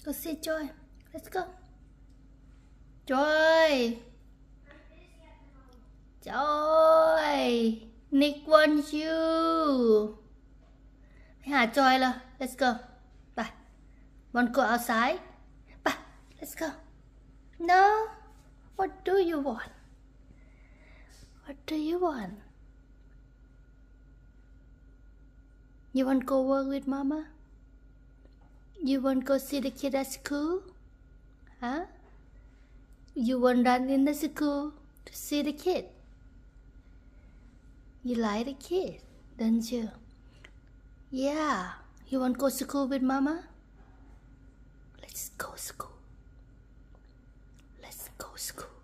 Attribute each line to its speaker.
Speaker 1: Go see Joy. Let's go. Joy. Joy. Nick wants you. Hi, Joy. Let's go. Bye. Want to go outside? Bye. Let's go. No. What do you want? What do you want? You want to go work with Mama? You want to go see the kid at school? Huh? You want to run in the school to see the kid? You like the kid, don't you? Yeah. You want to go to school with Mama? Let's go school. Let's go school.